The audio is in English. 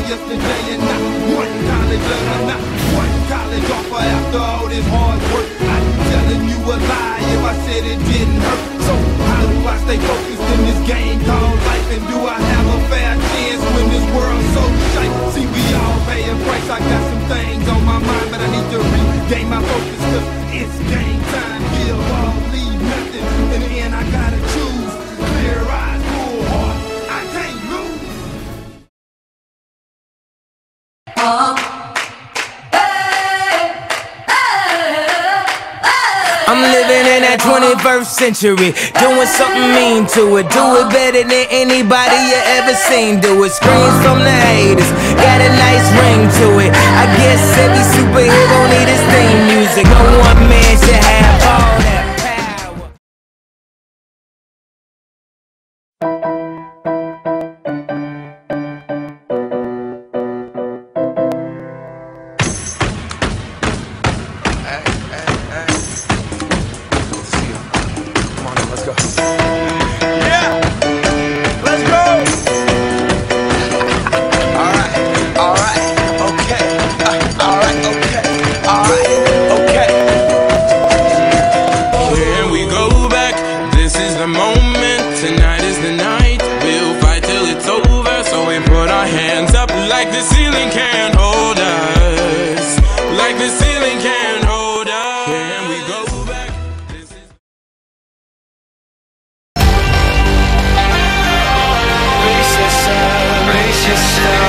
yesterday and not one college learner, not one college offer after all this hard work. I'm telling you a lie if I said it didn't hurt. So how do I stay focused in this game called life? And do I have a fair chance when this world's so shite? See, we all pay a price. I got some things on my mind, but I need to regain my focus, cause it's game time. Give all, leave nothing. In the end, I gotta choose. Clear eyes, full heart. I can't lose. I'm living in that 21st century, doing something mean to it. Do it better than anybody you ever seen do it. Screams from the haters, got a nice ring to it. I guess every superhero need his theme music. No one man should have all that power. Let's go. Yeah! Let's go! Alright, okay. Alright, okay. Can we go back? This is the moment. Tonight is the night. We'll fight till it's over. So we put our hands up like the ceiling can't hold us. Like the ceiling can't hold us. Can we go back? Brace yourself.